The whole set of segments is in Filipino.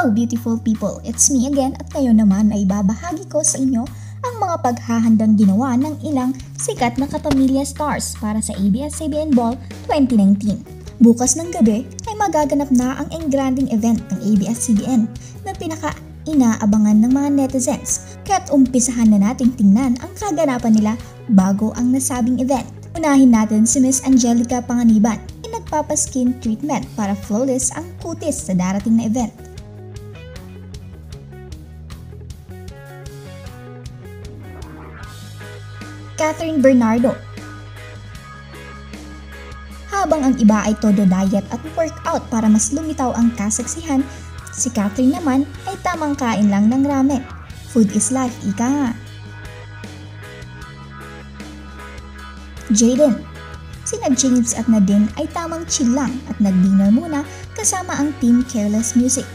Hello beautiful people! It's me again at ngayon naman ay babahagi ko sa inyo ang mga paghahandang ginawa ng ilang sikat na kapamilya stars para sa ABS-CBN Ball 2019. Bukas ng gabi ay magaganap na ang engranding event ng ABS-CBN na pinaka-inaabangan ng mga netizens, kaya't umpisahan na nating tingnan ang kaganapan nila bago ang nasabing event. Unahin natin si Miss Angelica Panganiban ay nagpapaskin treatment para flawless ang kutis sa darating na event. Catherine Bernardo. Habang ang iba ay todo diet at workout para mas lumitaw ang kaseksihan, si Catherine naman ay tamang kain lang ng ramen. Food is life, ika nga. Jaden. Sina James at Nadine ay tamang chill lang at nag-dinner muna kasama ang Team Careless Music.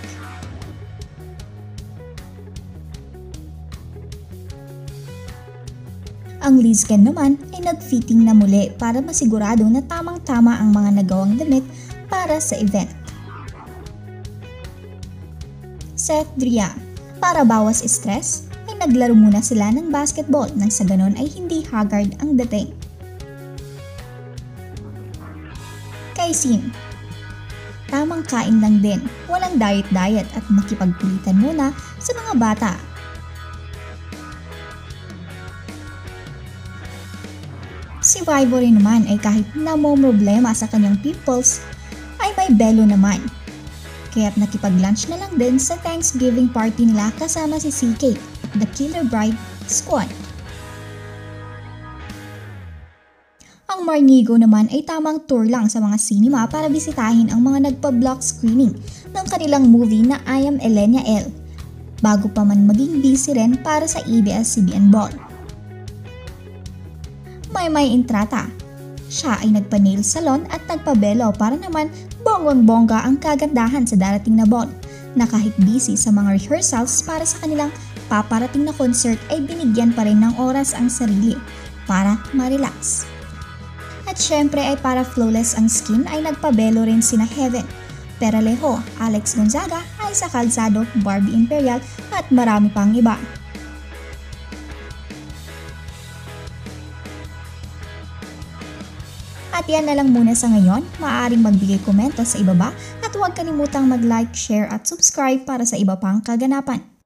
Ang Lizken naman ay nag-fitting na muli para masigurado na tamang-tama ang mga nagawang damit para sa event. Seth Dria. Para bawas stress, ay naglaro muna sila ng basketball nang sa ganon ay hindi haggard ang dating. Kay Sim. Tamang kain lang din, walang diet-diet at makipagkulitan muna sa mga bata. Si Vivory naman ay kahit namomroblema sa kanyang pimples, ay may belo naman. Kaya't nakipag-lunch na lang din sa Thanksgiving party nila kasama si CK at The Killer Bride Squad. Ang Marnigo naman ay tamang tour lang sa mga cinema para bisitahin ang mga nagpa-block screening ng kanilang movie na I Am Elenia L, bago pa man maging busy rin para sa ABS-CBN Ball. May Intrata. Siya ay nagpa-nail salon at nagpabelo para naman bonggang-bongga ang kagandahan sa darating na ball, na kahit busy sa mga rehearsals para sa kanilang paparating na concert ay binigyan pa rin ng oras ang sarili para ma-relax. At syempre ay para flawless ang skin ay nagpabelo rin sina Heaven, Peralejo, Alex Gonzaga, Aiza Calzado, Barbie Imperial at marami pang iba. At yan na lang muna sa ngayon, maaaring magbigay komento sa ibaba at huwag kalimutang mag-like, share at subscribe para sa iba pang kaganapan.